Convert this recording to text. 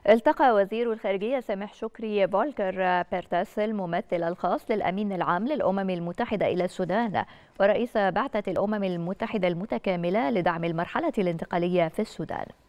التقى وزير الخارجية سامح شكري فولكر بيرتاس الممثل الخاص للأمين العام للأمم المتحدة إلى السودان ورئيس بعثة الأمم المتحدة المتكاملة لدعم المرحلة الانتقالية في السودان.